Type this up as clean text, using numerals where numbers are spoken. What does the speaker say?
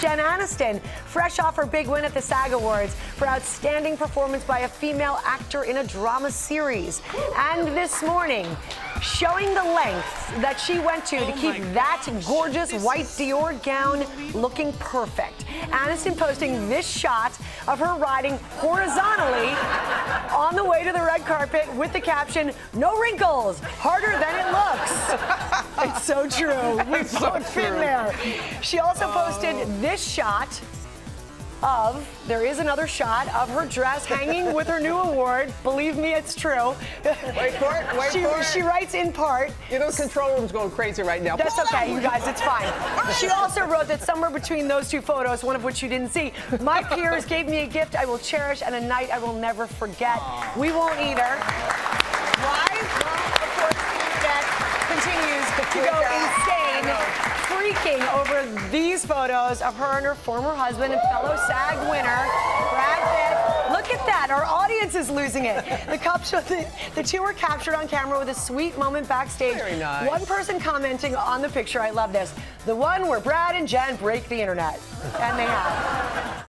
Jen Aniston, fresh off her big win at the SAG Awards for outstanding performance by a female actor in a drama series. And this morning, showing the lengths that she went to keep that gorgeous white Dior gown looking perfect. Aniston posting this shot of her riding horizontally on the way to the red carpet with the caption, "No wrinkles, harder than it looks." It's so true. We both fit there. She also posted this shot of, there is another shot of her dress hanging with her new award. Believe me, it's true. Wait for it, wait for it. She writes in part. You know, the control room's going crazy right now. That's okay, you guys, it's fine. She also wrote that somewhere between those two photos, one of which you didn't see, "My peers gave me a gift I will cherish and a night I will never forget." We won't either. Why? Well, of course, the internet continues to go insane, freaking over these photos of her and her former husband and fellow SAG winner, Brad Pitt. Look at that. Our audience is losing it. The two were captured on camera with a sweet moment backstage. Very nice. One person commenting on the picture, I love this, "The one where Brad and Jen break the internet." And they have.